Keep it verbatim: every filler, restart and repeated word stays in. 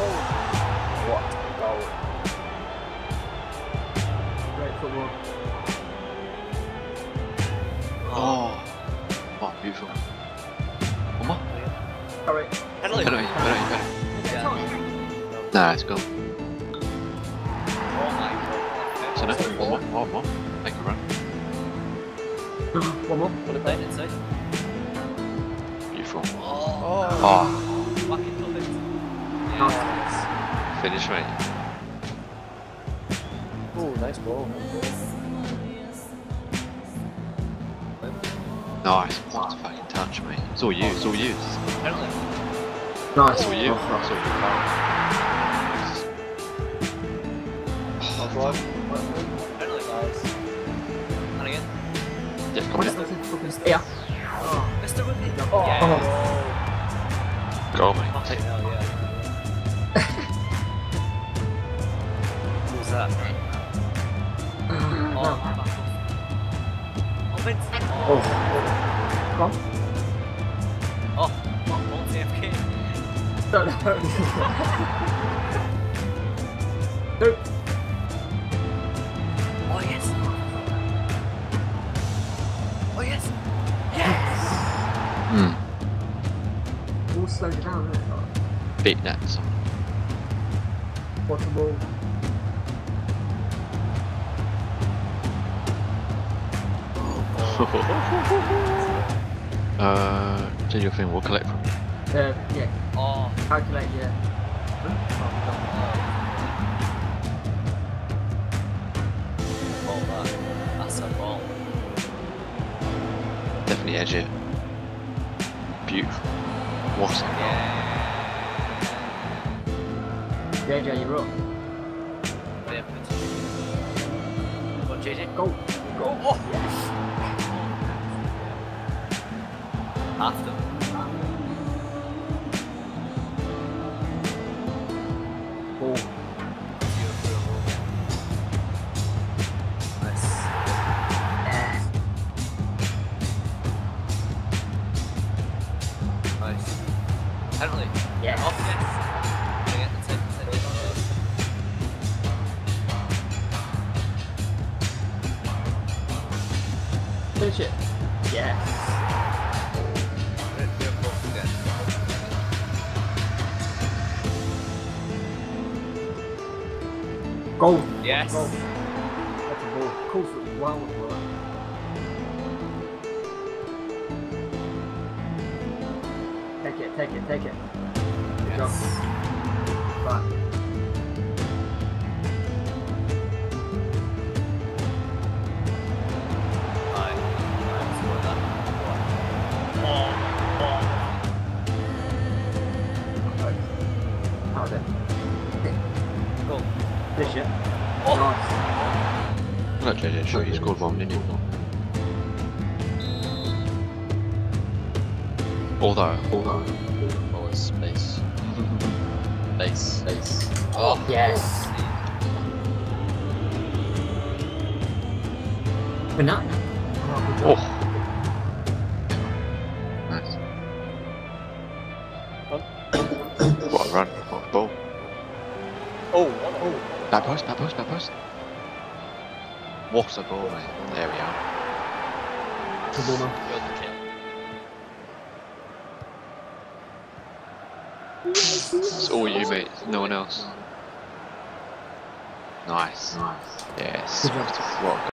What goal? Great football. Oh, oh, beautiful. One more. Alright. Penalty. Penalty, penalty, penalty. Yeah. Nah, it's gone. Oh my god. So no, one more, one more. Make a run. One more. Put it down inside. Beautiful. Oh. Oh, Fucking love it. Nice. Yes. finish, mate. Oh, nice ball. Nice. What a fucking touch, mate. It's all you, it's all you. Penalty. Nice. It's all you. Oh, It's all you. That's one. Penalty. Nice. And again. Yeah, come What on. is this fucking yeah. Mister Whitney. Oh. Yeah. Go, mate. Fucking hell, yeah. Who's that? Oh, No. oh, Vince. Oh. Come on. Oh, won't T F K. No, no. Dude. Oh, yes. Oh, yes. Yes. Hmm. All slowed down, isn't it? Beat that. What a ball. uh, do your thing, we'll collect from you. Uh, yeah. Oh, Calculate, yeah. oh, that. That's a ball. Definitely edge it. Beautiful. What a goal. Yeah. J J, you're up. Yeah, good. Go on, J J. Go. Go. Oh, yes. After. Ball. Nice. Yeah. Nice. Penalty. Yes. Oh, yes. Gonna get the tip, tip, tip. Finish it. Yes. Good, good, good, good. Goal. Yes. Goal. That's a ball. Cool foot. Wow. Wow. Take it, take it, take it. Good job. Yes. Right. Alright. Alright, score that. Oh, oh. How's it? Go. Finish it. Oh. Nice. Look, J J, sure you scored one, didn't you? Although, although. Oh, it's space. Space. Space. Oh, Yes. Banana. Oh. Nice. What a run, what a ball. Oh, oh. Back post, back post, back post. What a ball, mate. There we are. Good ball, man. Good kick. It's all you, mate. No one else. Nice. Yes. Good job. What a